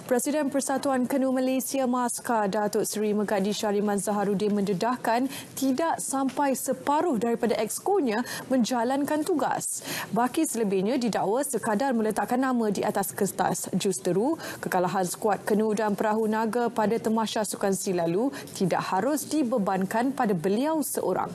Presiden Persatuan Kenu Malaysia MASKA Datuk Seri Megadi Syariman Zaharuddin mendedahkan tidak sampai separuh daripada exconya menjalankan tugas. Baki selebihnya didakwa sekadar meletakkan nama di atas kertas. Justeru, kekalahan skuad Kenu dan Perahu Naga pada Tamasya Sukansi lalu tidak harus dibebankan pada beliau seorang.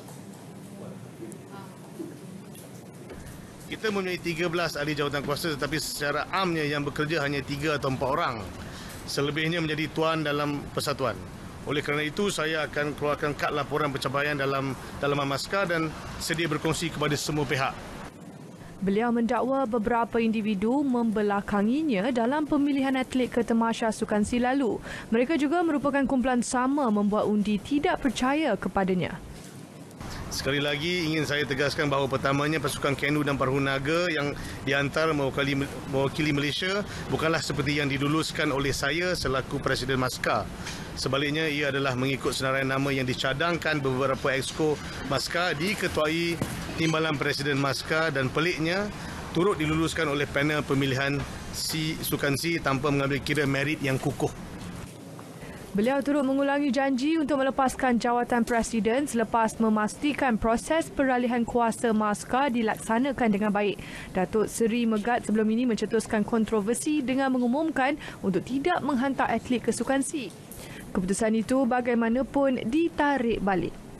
Kita mempunyai 13 ahli jawatankuasa tetapi secara amnya yang bekerja hanya 3 atau 4 orang. Selebihnya menjadi tuan dalam persatuan. Oleh kerana itu, saya akan keluarkan kad laporan pencapaian dalam MASKA dan sedia berkongsi kepada semua pihak. Beliau mendakwa beberapa individu membelakanginya dalam pemilihan atlet ke Tamasya Sukansi lalu. Mereka juga merupakan kumpulan sama membuat undi tidak percaya kepadanya. Sekali lagi ingin saya tegaskan bahawa pertamanya pasukan Kenu dan Perahu Naga yang dihantar mewakili Malaysia bukanlah seperti yang diluluskan oleh saya selaku Presiden MASKA. Sebaliknya ia adalah mengikut senarai nama yang dicadangkan beberapa exco MASKA diketuai Timbalan Presiden MASKA dan peliknya turut diluluskan oleh panel pemilihan Sukansi tanpa mengambil kira merit yang kukuh. Beliau turut mengulangi janji untuk melepaskan jawatan Presiden selepas memastikan proses peralihan kuasa MASKA dilaksanakan dengan baik. Datuk Seri Megat sebelum ini mencetuskan kontroversi dengan mengumumkan untuk tidak menghantar atlet ke Sukansi. Keputusan itu bagaimanapun ditarik balik.